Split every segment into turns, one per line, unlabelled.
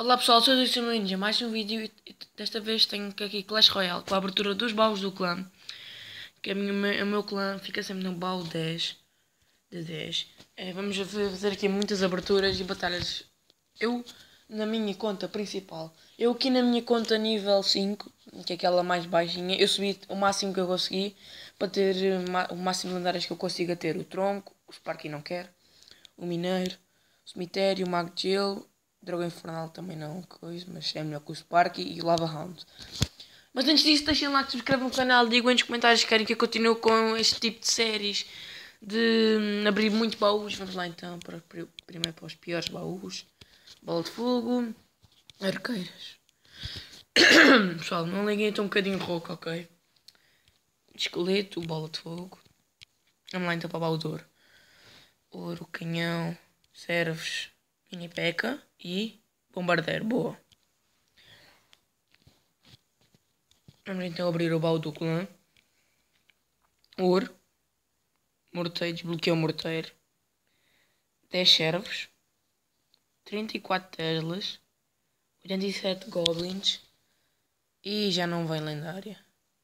Olá pessoal, sou o Luís Ninja, mais um vídeo e desta vez tenho aqui Clash Royale com a abertura dos baús do clã. Que o meu clã fica sempre no baú 10 de 10. Vamos fazer aqui muitas aberturas e batalhas. Eu, na minha conta principal, eu aqui na minha conta nível 5, que é aquela mais baixinha, eu subi o máximo que eu consegui para ter o máximo de lendárias que eu consiga ter. O tronco, o Sparky não quer, o mineiro, o cemitério, o mago de gelo. Dragão Infernal também não, coisa, mas é melhor que o Sparky e o Lava Hound. Mas antes disso, deixem lá que subscrevam o canal, digam nos comentários se querem que eu continue com este tipo de séries de abrir muito baús. Vamos lá então, primeiro para os piores baús. Bola de fogo, arqueiras. Pessoal, não liguem, estou um bocadinho rouco, ok? Esqueleto, bola de fogo. Vamos lá então para o baú de ouro. Ouro, canhão, servos, mini peca e bombardeiro. Boa. Vamos então abrir o baú do clã. Ouro. Morteiro, desbloqueou o morteiro. 10 servos. 34 teslas. 87 goblins. E já não vem lendária.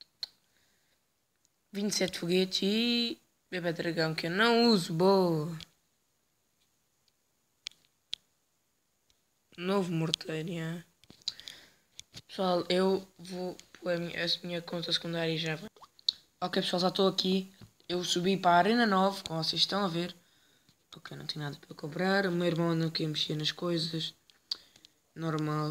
27 foguetes e... bebê dragão que eu não uso. Boa. Novo morteiro, yeah. Pessoal, eu vou pôr a minha conta secundária e já vai. Ok pessoal, já estou aqui. Eu subi para a Arena 9, como vocês estão a ver. Ok, não tem nada para cobrar. O meu irmão não quer mexer nas coisas. Normal.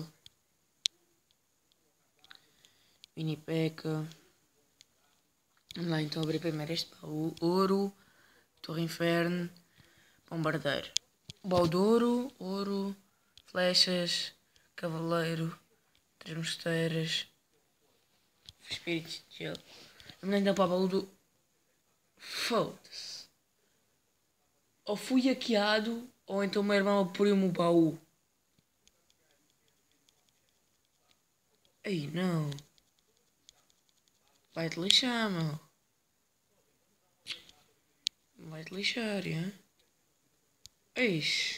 Mini peca. Vamos lá então abrir primeiro este baú. Ouro. Torre Inferno. Bombardeiro. Baú de ouro. Ouro. Flechas. Cavaleiro. Três mosqueteiras. Espíritos de gelo. Vamos lá então para o baú do... Foda-se. Ou fui hackeado, ou então o meu irmão abriu-me o baú. Ei, não. Vai-te lixar, meu. Vai-te lixar, é? Eixe.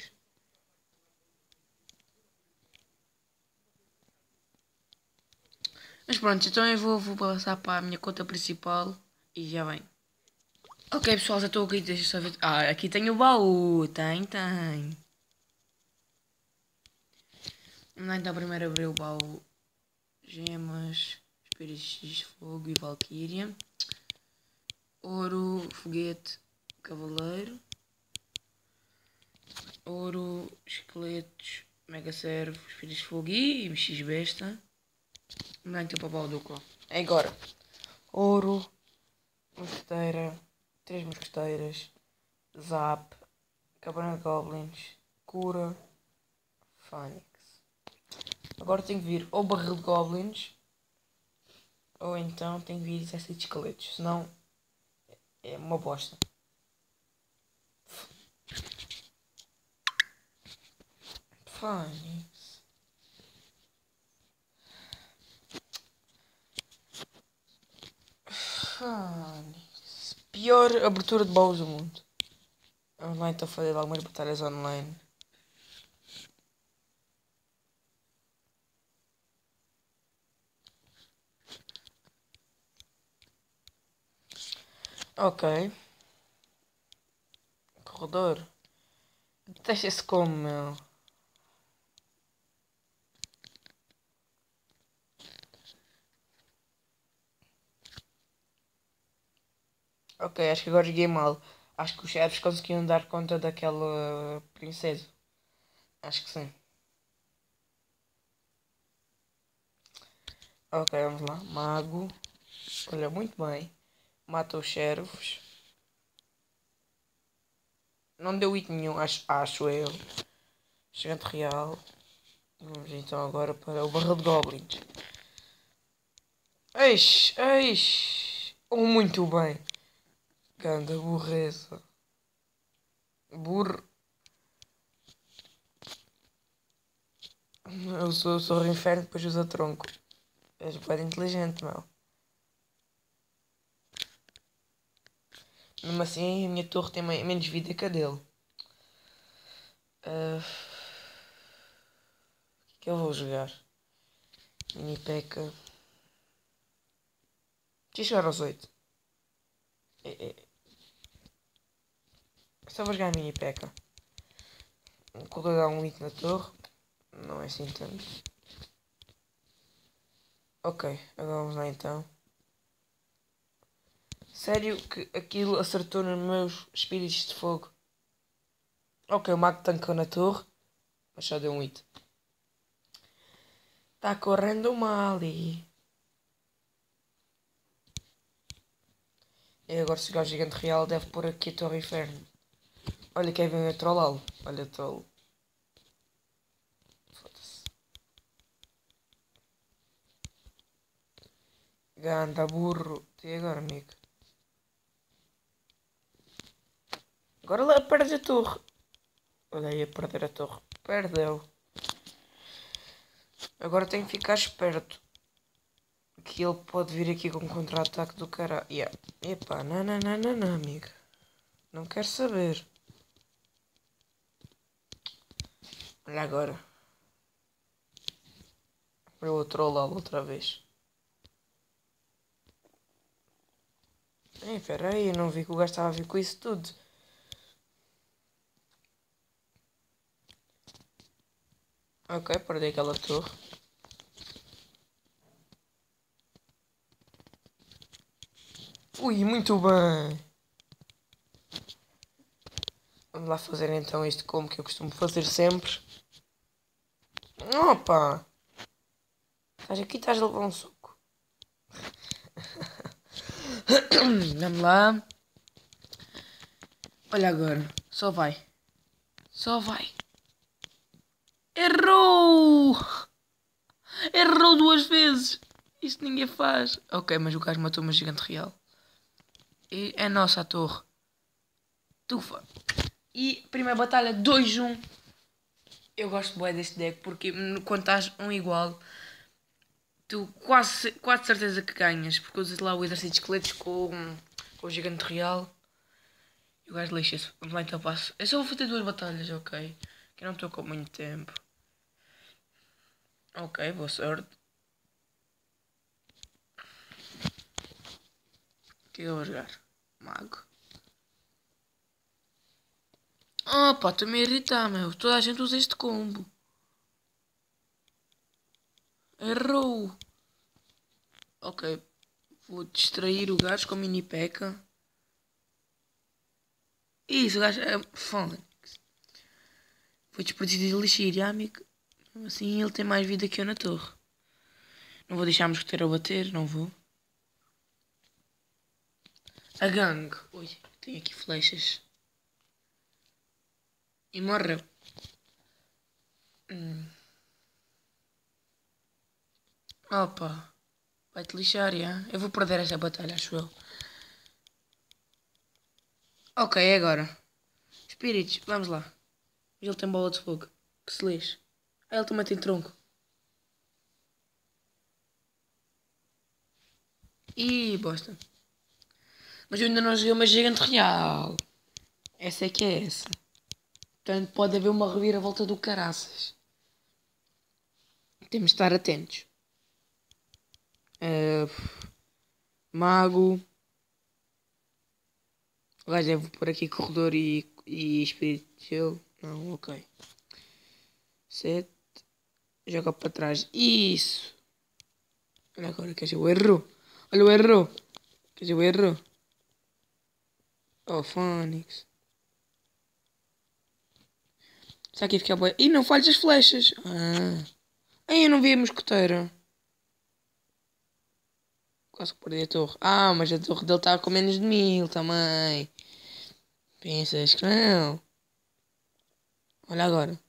Mas pronto, então eu vou passar para a minha conta principal e já vem. Ok pessoal, já estou aqui, deixa eu só ver. Ah, aqui tem o baú, tem. Vamos lá então primeiro abrir o baú. Gemas, espíritos de fogo e valquíria. Ouro, foguete, cavaleiro. Ouro, esqueletos, mega servo, espíritos de fogo e MX besta. Vamos lá então para o baú do clã. É agora. Ouro, mosqueteira, 3 mosqueteiras, zap, cabana de goblins, cura, fênix. Agora tem que vir ou barril de goblins, ou então tem que vir exército de esqueletos, senão é uma bosta. Fênix. Fênix. Pior abertura de baús do mundo. Vamos lá então fazer algumas batalhas online. Ok. Corredor. Detesto esse como, meu. Ok, acho que agora joguei mal. Acho que os chefes conseguiam dar conta daquela princesa. Acho que sim. Ok, vamos lá. Mago. Olha, muito bem. Mata os servos. Não deu hit nenhum, acho eu. Gigante real. Vamos então agora para o barril de goblins. Eixe. Oh, muito bem. Ganda burreza. Burro. Eu sou o inferno, depois usa tronco. És bem inteligente, meu. Mesmo assim, a minha torre tem menos vida que a dele. O que Que eu vou jogar. Mini P.E.K.K.A. Deixa eu chegar aos 8. Só vou jogar Mini P.E.K.K.A. Colocar dar um hit na torre. Não é assim tanto. Ok, agora vamos lá então. Sério que aquilo acertou nos meus espíritos de fogo? Ok, o mago tancou na torre. Mas só deu um hit. Tá correndo mal ali. E agora se o gigante real deve pôr aqui a torre inferno. Olha quem vem a trollá-lo. Olha o troll. Foda-se. Ganda burro. E agora, amigo? Agora lá perde a torre. Olha aí a perder a torre. Perdeu. Agora tenho que ficar esperto. Que ele pode vir aqui com um contra-ataque do cara. Yeah. Epá, não, amigo. Não quero saber. Olha agora. Eu vou trollá-lo outra vez. Ei, peraí, eu não vi que o gajo estava a vir com isso tudo. Ok, perdi aquela torre. Ui, muito bem. Vamos lá fazer então isto como que eu costumo fazer sempre. Opa! Estás aqui, estás a levar um soco. Vamos lá. Olha agora. Só vai. Só vai. Errou! Errou duas vezes. Isto ninguém faz. Ok, mas o gajo matou uma gigante real. E é nossa a torre. Tufa. E primeira batalha 2-1. Eu gosto bué deste deck porque quando estás um igual, tu quase certeza que ganhas. Porque usas lá o exército de esqueletos com o gigante real. E o gajo lixa-se. Vamos lá então passo. Eu só vou fazer duas batalhas, ok? Que eu não estou com muito tempo. Ok, boa sorte. O que eu vou jogar? Mago. Ah pá, estou-me a irritar, meu. Toda a gente usa este combo. Errou. Ok. Vou distrair o gajo com a mini P.E.K.K.A. Isso, o gajo é foda. Foi desperdício de elixir, amigo. Assim ele tem mais vida que eu na torre. Não vou deixar a mosqueteira bater, não vou. A gangue. Ui, tem aqui flechas. E morreu. Opa. Vai-te lixar, já. Eu vou perder esta batalha, acho eu. Ok, é agora. Espíritos, vamos lá. Ele tem bola de fogo. Que se lixe. Ah, ele também tem tronco. Ih, bosta. Mas eu ainda não joguei uma gigante real. Essa é que é essa. Portanto, pode haver uma reviravolta do caraças. Temos de estar atentos. Uh, mago. O gajo deve pôr aqui corredor e espírito de gelo. Não, ok. 7. Joga para trás. Isso. Olha agora, quer dizer, o erro. Olha o erro. Quer dizer, o erro. Oh, Fónix. Será que ia ficar boa? Ih, não falhas as flechas. Ah. Ai, eu não vi a mosqueteira. Quase que perdi a torre. Ah, mas a torre dele está com menos de 1000 também. Pensas que não? Olha agora.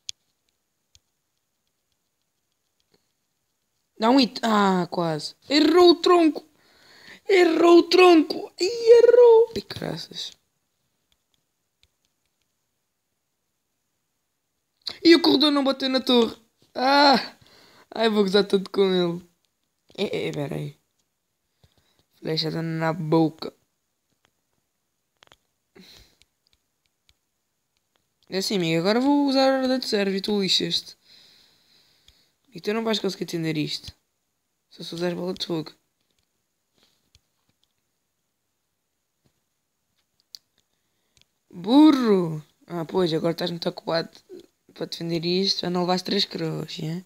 Dá um hit. Ah, quase. Errou o tronco. Errou o tronco. Ih, errou. Ai, graças. E o corredor não bateu na torre. Ah. Ai, vou gozar tudo com ele. Pera aí. Flecha dando na boca. É assim, amigo. Agora vou usar a ordem de serve e tu lixas-te. E tu não vais conseguir entender isto. Se eu sou 10 bolas de fogo. Burro! Ah, pois, agora estás muito ocupado para defender isto. Já não levaste 3 cruz, hein?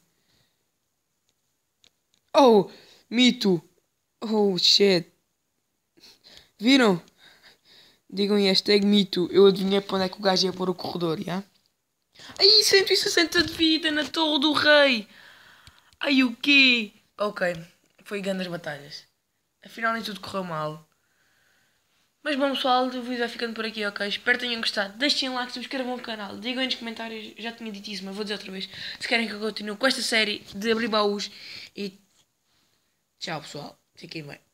Oh! Mito! Oh, shit! Viram? Digam em hashtag mito. Eu adivinhei para onde é que o gajo ia pôr o corredor, já? Ai, 160 de vida na Torre do Rei! Ai, o quê? Ok, foi grandes batalhas. Afinal nem tudo correu mal. Mas bom pessoal, o vídeo vai ficando por aqui, ok? Espero que tenham gostado. Deixem like, subscrevam o canal. Digam aí nos comentários, já tinha dito isso, mas vou dizer outra vez. Se querem que eu continue com esta série de abrir baús. E tchau pessoal, fiquem bem.